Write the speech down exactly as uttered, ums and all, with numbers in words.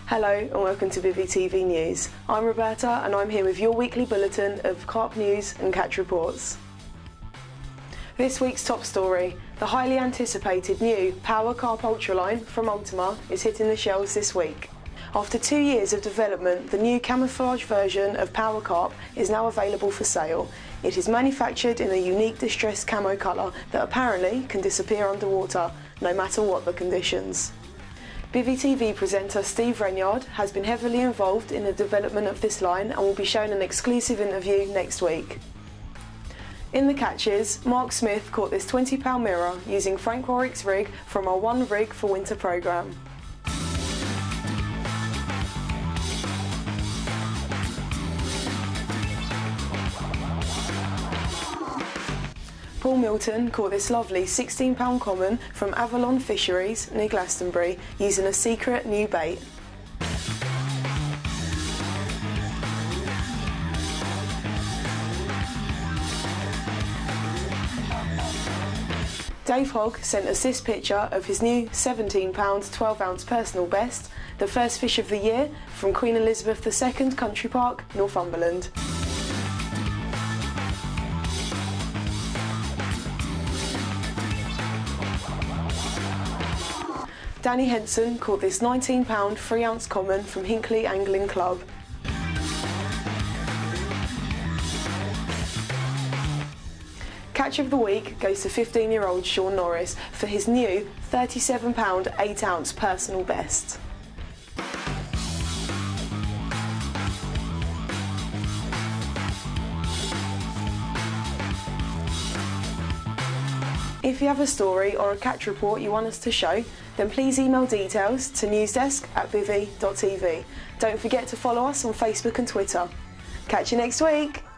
Hello and welcome to Bivvy T V News. I'm Roberta and I'm here with your weekly bulletin of carp news and catch reports. This week's top story, the highly anticipated new Power Carp Ultra line from Ultima is hitting the shelves this week. After two years of development, the new camouflage version of Power Carp is now available for sale. It is manufactured in a unique distressed camo colour that apparently can disappear underwater, no matter what the conditions. Bivvy T V presenter Steve Renyard has been heavily involved in the development of this line and will be shown an exclusive interview next week. In the catches, Mark Smith caught this twenty pound mirror using Frank Warwick's rig from our One Rig for Winter programme. Paul Milton caught this lovely sixteen pound common from Avalon Fisheries near Glastonbury using a secret new bait. Dave Hogg sent us this picture of his new seventeen pound twelve ounce personal best, the first fish of the year from Queen Elizabeth the Second Country Park, Northumberland. Danny Henson caught this nineteen pound three ounce common from Hinckley Angling Club. Catch of the week goes to fifteen year old Sean Norris for his new thirty-seven pound eight ounce personal best. If you have a story or a catch report you want us to show, then please email details to newsdesk at bivvy dot t v. Don't forget to follow us on Facebook and Twitter. Catch you next week!